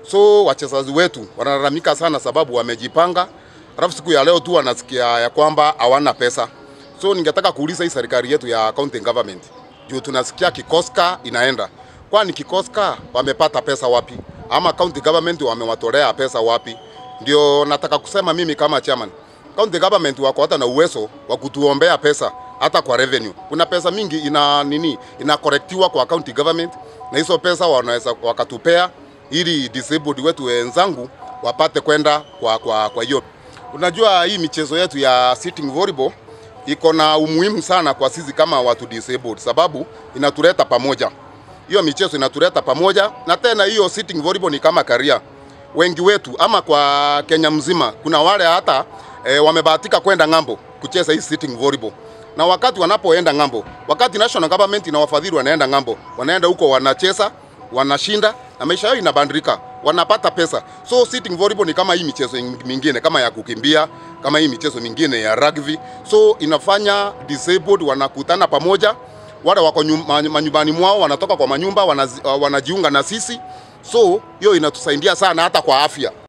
So wachezaji wetu wanalalamika sana sababu wamejipanga, alafu siku ya leo tu wanasikia ya kwamba hawana pesa. So ningetaka kuuliza hii serikali yetu ya county government, juu tunasikia kikoska inaenda. Kwani kikoska wamepata pesa wapi? Ama county government wamewatolea pesa wapi? Ndio nataka kusema mimi kama chairman. County government wako hata na uwezo wa kutuombea pesa hata kwa revenue. Kuna pesa mingi inakorektiwa kwa county government, na hizo pesa wanaweza wakatupea ili disabled wetu wenzangu wapate kwenda kwa hiyo. Unajua hii michezo yetu ya sitting volleyball iko na umuhimu sana kwa sisi kama watu disabled, sababu inatuleta pamoja. Hiyo michezo inatuleta pamoja, na tena hiyo sitting volleyball ni kama career. Wengi wetu ama kwa Kenya mzima kuna wale hata wamebahatika kwenda ngambo kucheza hii sitting volleyball. Na wakati wanapoenda ngambo, wakati national government inawafadhili wanaenda ngambo, wanaenda huko wanacheza, wanashinda, na maisha yao inabadilika, wanapata pesa. So sitting volleyball ni kama hii michezo mingine, kama ya kukimbia, kama hii michezo mingine ya rugby. So inafanya disabled wanakutana pamoja, wale wako manyumbani mwao wanatoka kwa manyumba wanajiunga na sisi. So hiyo inatusaidia sana hata kwa afya.